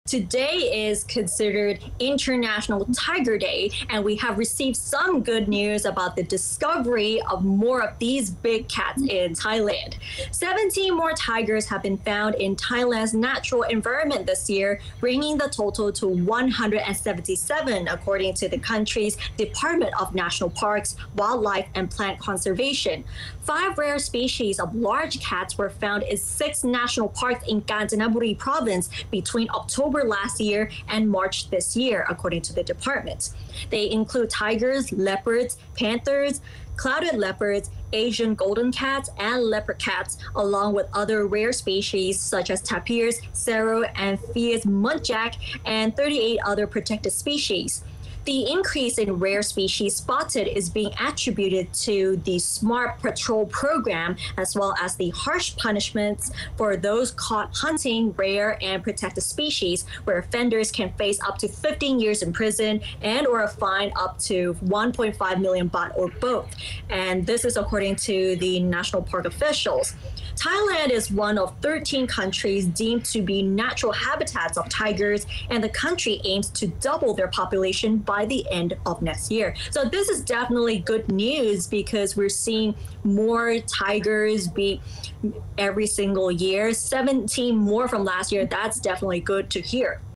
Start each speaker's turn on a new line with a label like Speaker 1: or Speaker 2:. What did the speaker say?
Speaker 1: Today is considered International Tiger Day, and we have received some good news about the discovery of more of these big cats in Thailand. 17 more tigers have been found in Thailand's natural environment this year, bringing the total to 177, according to the country's Department of National Parks, Wildlife, and Plant Conservation. 5 rare species of large cats were found in 6 national parks in Kanchanaburi province between October last year and March this year, according to the department. They include tigers, leopards, panthers, clouded leopards, Asian golden cats, and leopard cats, along with other rare species such as tapirs, serow, and Amphias muntjac, and 38 other protected species. The increase in rare species spotted is being attributed to the Smart Patrol program, as well as the harsh punishments for those caught hunting rare and protected species, where offenders can face up to 15 years in prison and or a fine up to 1.5 million baht or both. And this is according to the national park officials. Thailand is one of 13 countries deemed to be natural habitats of tigers, and the country aims to double their population by the end of next year. So this is definitely good news because we're seeing more tigers be every single year. 17 more from last year. That's definitely good to hear.